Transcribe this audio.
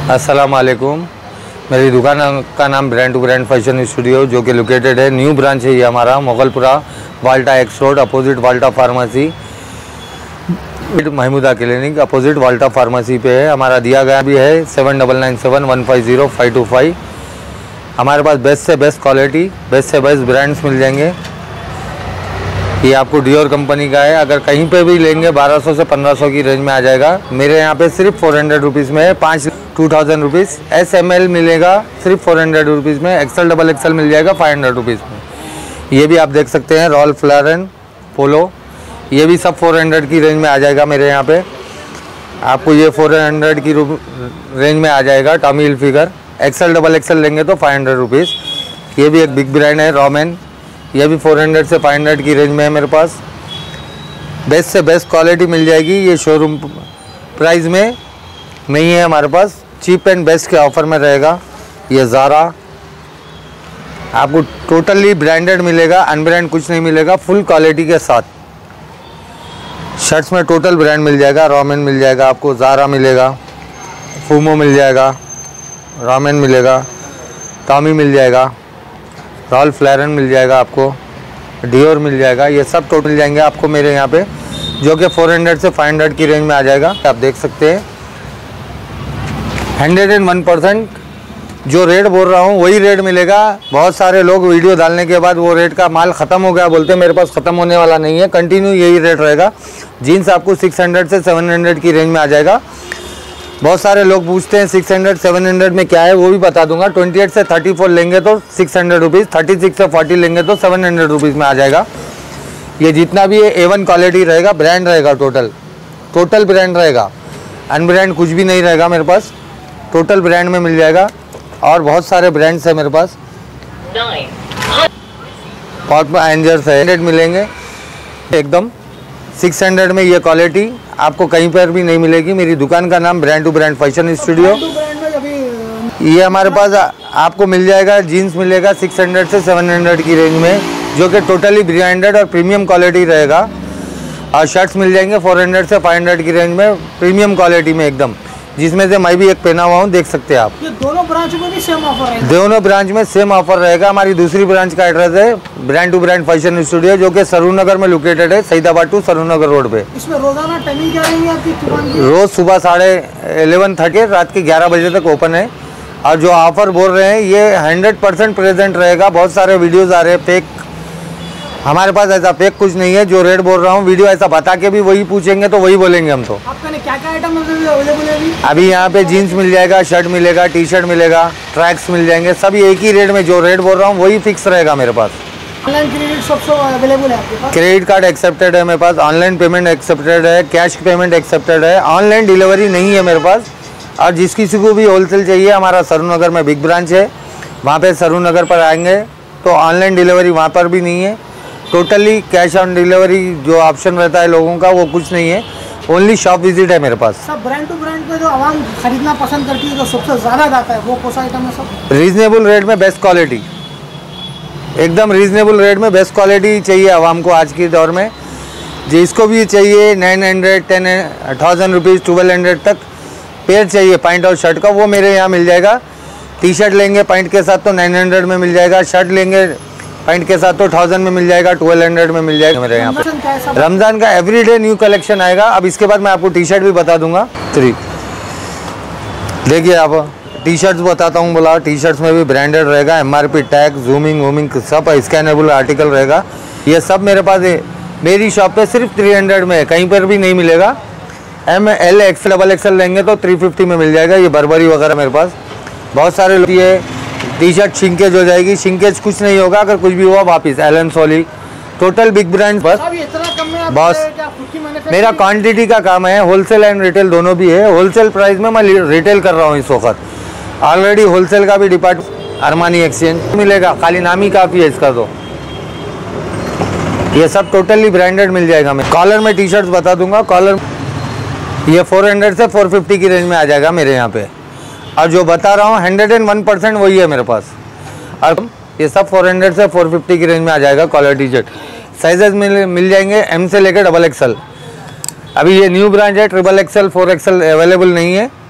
अस्सलाम वालेकुम। मेरी दुकान का नाम brand to brand fashion studio जो कि लोकेटेड है, न्यू ब्रांच है ये हमारा, Moghalpura Volta X road opposite Volta pharmacy, Mahmooda clinic opposite Volta pharmacy पे है। हमारा दिया गया भी है 7997150525। हमारे पास बेस्ट से बेस्ट क्वालिटी, बेस्ट से बेस्ट ब्रांड्स मिल जाएंगे। ये आपको डियोर कंपनी का है, अगर कहीं पे भी लेंगे 1200 से 1500 की रेंज में आ जाएगा। मेरे यहाँ पे सिर्फ 400 रुपीज़ में है, 2000 रुपीज़। SML मिलेगा सिर्फ 400 रुपीज़ में, एक्सल डबल एक्सल मिल जाएगा 500 रुपीज़ में। ये भी आप देख सकते हैं रॉल्फ लॉरेन पोलो, ये भी सब 400 की रेंज में आ जाएगा मेरे यहाँ पे। आपको ये 400 की रेंज में आ जाएगा। Tommy Hilfiger XL double XL लेंगे तो 500 रुपीज़। ये भी एक बिग ब्रांड है रॉमेन, ये भी 400 से 500 की रेंज में है मेरे पास। बेस्ट से बेस्ट क्वालिटी मिल जाएगी, ये शोरूम प्राइस में नहीं है हमारे पास, चीप एंड बेस्ट के ऑफ़र में रहेगा। ये ज़ारा आपको टोटली ब्रांडेड मिलेगा, अनब्रांड कुछ नहीं मिलेगा, फुल क्वालिटी के साथ। शर्ट्स में टोटल ब्रांड मिल जाएगा, रॉमेन मिल जाएगा आपको, ज़ारा मिलेगा, फूमो मिल जाएगा, रॉमेन मिलेगा, टॉमी मिल जाएगा, रॉल्फ लॉरेन मिल जाएगा आपको, डियोर मिल जाएगा। ये सब टोटल मिल जाएंगे आपको मेरे यहाँ पे, जो कि 400 से 500 की रेंज में आ जाएगा। आप देख सकते हैं 101% जो रेट बोल रहा हूँ वही रेट मिलेगा। बहुत सारे लोग वीडियो डालने के बाद वो रेट का माल ख़त्म हो गया बोलते हैं, मेरे पास ख़त्म होने वाला नहीं है, कंटिन्यू यही रेट रहेगा। जीन्स आपको 600 से 700 की रेंज में आ जाएगा। बहुत सारे लोग पूछते हैं 600 700 में क्या है, वो भी बता दूंगा। 28 से 34 लेंगे तो 600 रुपीज़, 36 से 40 लेंगे तो 700 रुपीज़ में आ जाएगा। ये जितना भी है A1 क्वालिटी रहेगा, ब्रांड रहेगा, टोटल ब्रांड रहेगा, अनब्रांड कुछ भी नहीं रहेगा मेरे पास, टोटल ब्रांड में मिल जाएगा। और बहुत सारे ब्रांड्स है मेरे पास, पॉट एंजर्स है, 100 मिलेंगे एकदम। 600 में ये क्वालिटी आपको कहीं पर भी नहीं मिलेगी। मेरी दुकान का नाम brand to brand fashion studio. ये हमारे पास आपको मिल जाएगा, जीन्स मिलेगा 600 से 700 की रेंज में, जो कि टोटली ब्रांडेड और प्रीमियम क्वालिटी रहेगा। और शर्ट्स मिल जाएंगे 400 से 500 की रेंज में, प्रीमियम क्वालिटी में एकदम, जिसमें से मैं भी एक पहना हुआ हूँ, देख सकते हैं आप। ये दोनों ब्रांच में भी सेम ऑफर है? दोनों ब्रांच में सेम ऑफर रहेगा। हमारी दूसरी ब्रांच का एड्रेस है brand to brand fashion studio, जो कि सरूनगर में लोकेटेड है, सईदाबाद टू सरूनगर रोड पे। इसमें रोजाना टाइमिंग क्या रहेगी आपकी दुकान की? रोज सुबह 11:30 रात के 11 बजे तक ओपन है। और जो ऑफर बोल रहे हैं ये 100% प्रेजेंट रहेगा। बहुत सारे वीडियोज़ आ रहे हैं फेक, हमारे पास ऐसा फेक कुछ नहीं है। जो रेट बोल रहा हूँ वीडियो ऐसा बता के भी वही पूछेंगे तो वही बोलेंगे हम तो। आपका क्या क्या आइटम अवेलेबल है अभी यहाँ पे जीन्स मिल जाएगा, शर्ट मिलेगा, टी शर्ट मिलेगा, ट्रैक्स मिल जाएंगे, सब एक ही रेट में। जो रेट बोल रहा हूँ वही फिक्स रहेगा मेरे पास। ऑनलाइन क्रेडिट सब अवेलेबल है आपके पास? क्रेडिट कार्ड एक्सेप्टेड है मेरे पास, ऑनलाइन पेमेंट एक्सेप्टेड है, कैश पेमेंट एक्सेप्टेड है, ऑनलाइन डिलीवरी नहीं है मेरे पास। और जिस किसी को भी होलसेल चाहिए, हमारा सरूनगर में बिग ब्रांच है, वहाँ पे सरूनगर पर आएंगे तो ऑनलाइन डिलीवरी वहाँ पर भी नहीं है। टोटली कैश ऑन डिलीवरी जो ऑप्शन रहता है लोगों का वो कुछ नहीं है, ओनली शॉप विजिट है मेरे पास। सब ब्रांड टू ब्रांड पे जो आवाम खरीदना पसंद करती है, जो सबसे ज़्यादा जाता है, वो कौन सा आइटम है? सब रीजनेबल रेट में बेस्ट क्वालिटी, एकदम रीजनेबल रेट में बेस्ट क्वालिटी चाहिए आवाम को आज के दौर में। जिसको भी चाहिए 900, 1000 रुपीज़, 1200 तक पेयर चाहिए पैंट और शर्ट का, वो मेरे यहाँ मिल जाएगा। टी शर्ट लेंगे पैंट के साथ तो 900 में मिल जाएगा, शर्ट लेंगे पैंट के साथ तो 1000 में मिल जाएगा, 1200 में मिल जाएगा मेरे यहाँ पे। रमज़ान का एवरीडे न्यू कलेक्शन आएगा। अब इसके बाद मैं आपको टी शर्ट भी बता दूंगा। देखिए आप टी शर्ट्स बताता हूँ, बोला टी शर्ट्स में भी ब्रांडेड रहेगा, MRP टैग, जूमिंग सब स्कैनेबल आर्टिकल रहेगा। ये सब मेरे पास मेरी शॉप पे सिर्फ 300 में है, कहीं पर भी नहीं मिलेगा। ML XL डबल XL लेंगे तो 350 में मिल जाएगा। ये बर्बरी वगैरह मेरे पास बहुत सारे लोग। ये टी शर्ट शिंकेज हो जाएगी, शिंकेज कुछ नहीं होगा, अगर कुछ भी हुआ वापस। Allen Solly total big brand बस। बॉस मेरा क्वांटिटी का काम है, होलसेल एंड रिटेल दोनों भी है। होलसेल प्राइस में मैं रिटेल कर रहा हूँ इस वक्त। ऑलरेडी होलसेल का भी डिपार्टमेंट अरमानी एक्सचेंज मिलेगा, खाली नाम ही काफ़ी है इसका। तो ये सब टोटली ब्रांडेड मिल जाएगा। मैं कॉलर में टी शर्ट्स बता दूंगा। कॉलर ये 400 से 450 की रेंज में आ जाएगा मेरे यहाँ पे। और जो बता रहा हूँ 101% वही है मेरे पास। और ये सब 400 से 450 की रेंज में आ जाएगा कॉलर टी शर्ट। साइजेस मिल जाएंगे M से लेकर XXL। अभी ये न्यू ब्रांच है, XXL 4XL अवेलेबल नहीं है।